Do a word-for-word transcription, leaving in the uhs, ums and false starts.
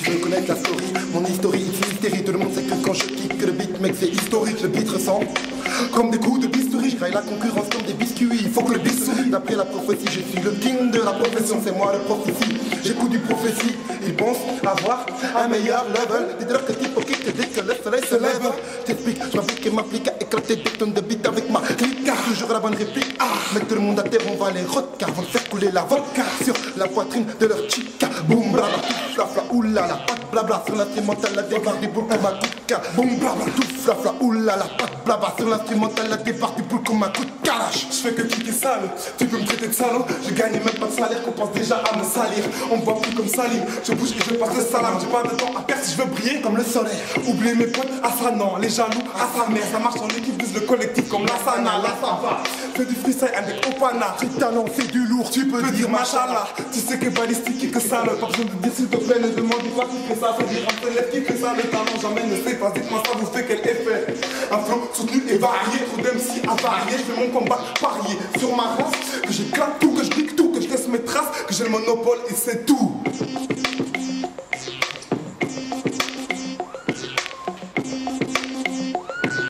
Je veux connaître la story, mon history, it's mystery. Tout le monde sait que quand je kick le beat, mec, c'est historique. Le beat ressemble comme des coups de bistouri. Je graille la concurrence comme des biscuits. Il faut que le beat sourit. D'après la prophétie, je suis le king de la profession. C'est moi le prof ici. J'écoute du prophétie. Ils pensent avoir un meilleur level. Dis-leur que t'es hypocrite dès que le soleil se lève. T'explique, je m'applique et m'applique à éclater des tonnes de beats avec ma clique. Toujours la bonne réplique. Ah, mettre tout le monde à terre, on va les vodka. Vont faire couler la vodka sur la poitrine de leur chica. Boum, blabla, tout flafla, oulala, pas de blabla sur l'instrumental, la débarque du boule comme un coup de ca. Boum, blabla, tout flafla, oulala, pas de blabla sur l'instrumental, la débarque du boule comme un coup de calache. Je fais que kicker sale, tu peux me traiter de salaud. Je gagne même pas de salaire qu'on pense déjà à me salir. On me voit plus comme Salim, je bouge et je passe le salam. J'ai pas de temps à perdre si je veux briller Comme le soleil. Oublier mes potes, à ça non, les jaloux, à sa mère. Ça marche en équipe, vise le collectif comme la sana, la sava. Fais du freestyle avec Opana. J'ai talent, c'est du lourd, tu peux Tu peux dire dire machallah, tu sais que balistique et que ça le. Pas besoin de dire s'il te plaît, ne demande pas qui fait ça. C'est dire un célèbre qui fait ça, le talent jamais ne sait pas. Dites-moi ça vous fait quel effet. Un flow soutenu et varié, trop d'M C à varier. Je fais mon combat parier sur ma race, que j'éclate tout, que je pique tout, que je laisse mes traces, que j'ai le monopole et c'est tout.